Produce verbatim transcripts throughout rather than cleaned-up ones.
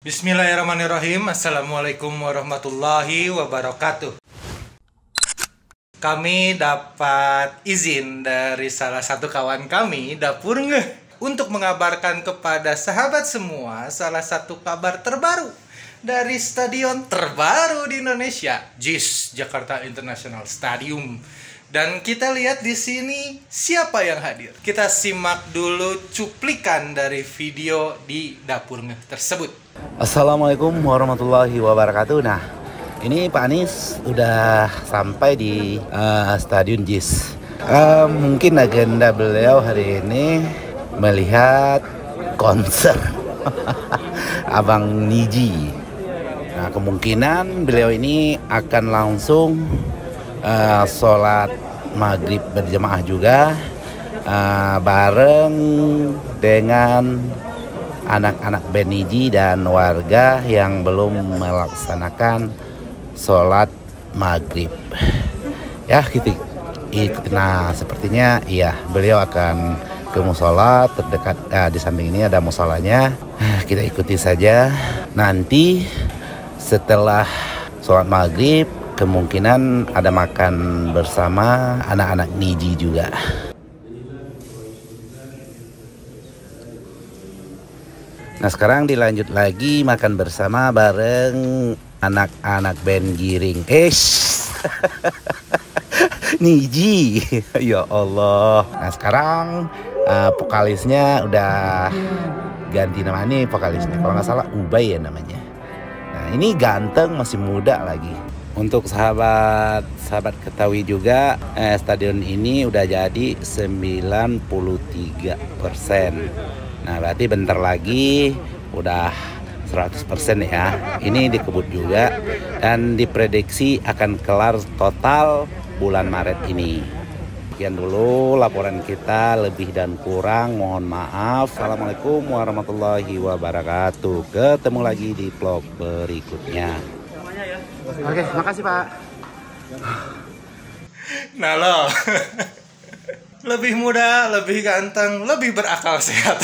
Bismillahirrahmanirrahim. Assalamualaikum warahmatullahi wabarakatuh. Kami dapat izin dari salah satu kawan kami, Dapur Ngeh, untuk mengabarkan kepada sahabat semua salah satu kabar terbaru dari stadion terbaru di Indonesia, J I S, Jakarta International Stadium. Dan kita lihat di sini siapa yang hadir. Kita simak dulu cuplikan dari video di Dapur Ngeh tersebut. Assalamualaikum warahmatullahi wabarakatuh. Nah, ini Pak Anies udah sampai di uh, Stadion J I S. Uh, mungkin agenda beliau hari ini melihat konser Abang Niji. Nah, kemungkinan beliau ini akan langsung uh, sholat maghrib berjamaah juga uh, bareng dengan anak-anak band Niji dan warga yang belum melaksanakan sholat maghrib. Ya, gitu. Nah, sepertinya iya beliau akan ke musola terdekat. Nah, di samping ini ada musolanya. Kita ikuti saja. Nanti setelah sholat maghrib kemungkinan ada makan bersama anak-anak Niji juga. Nah, sekarang dilanjut lagi makan bersama bareng anak-anak band Giring. Eh, Niji, ya Allah. Nah, sekarang uh, vokalisnya udah ganti nama nih vokalisnya. Kalau nggak salah Ubay ya namanya. Nah, ini ganteng, masih muda lagi. Untuk sahabat sahabat ketahui juga, eh, stadion ini udah jadi sembilan puluh tiga persen. Nah, berarti bentar lagi udah seratus persen ya. Ini dikebut juga dan diprediksi akan kelar total bulan Maret ini. Sekian dulu laporan kita, lebih dan kurang mohon maaf. Assalamualaikum warahmatullahi wabarakatuh. Ketemu lagi di vlog berikutnya. Oke, makasih Pak. Nah lo, lebih muda, lebih ganteng, lebih berakal sehat.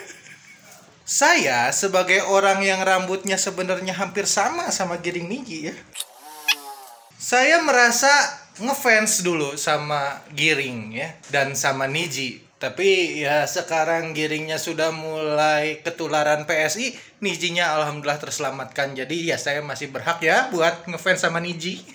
Saya sebagai orang yang rambutnya sebenarnya hampir sama sama Giring Niji ya. Saya merasa ngefans dulu sama Giring ya dan sama Niji. Tapi ya sekarang Giringnya sudah mulai ketularan P S I, Nijinya alhamdulillah terselamatkan. Jadi ya saya masih berhak ya buat ngefans sama Niji.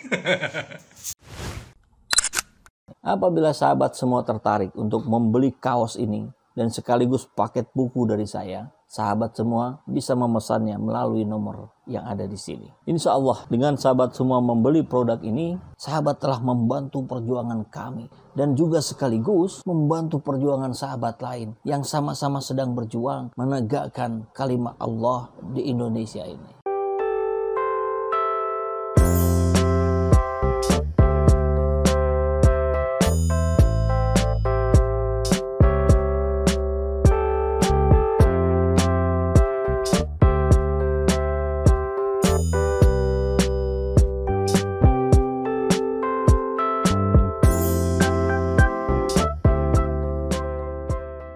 Apabila sahabat semua tertarik untuk membeli kaos ini dan sekaligus paket buku dari saya, sahabat semua bisa memesannya melalui nomor yang ada di sini. Insya Allah dengan sahabat semua membeli produk ini, sahabat telah membantu perjuangan kami dan juga sekaligus membantu perjuangan sahabat lain yang sama-sama sedang berjuang menegakkan kalimat Allah di Indonesia ini.